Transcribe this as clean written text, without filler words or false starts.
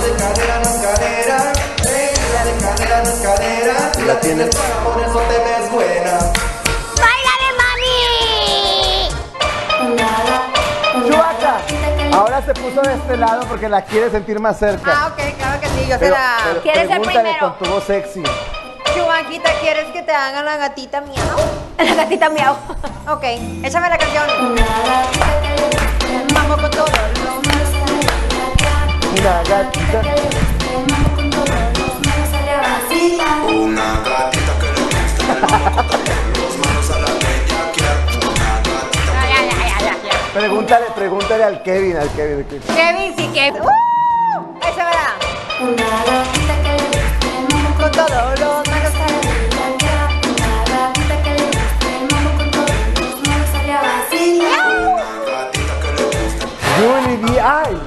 de cadera no es cadera. Ella de cadera no es cadera. Si la tienes para por eso te ves buena. Chubaca, ahora se puso de este lado porque la quiere sentir más cerca. Ah, ok, claro que sí, yo se la... ¿Quieres ser Pregúntale primero? con tu voz sexy. Chubaquita, ¿quieres que te hagan la gatita miau? La gatita miau. Ok, échame la canción. Vamos con todo. Una gatita. Una gatita que le gusta los manos a la bellaquear. Una gatita. Pregúntale al Kevin, Kevin, sí, Kevin. Échamela. Con todos los manos a la Julie B.I.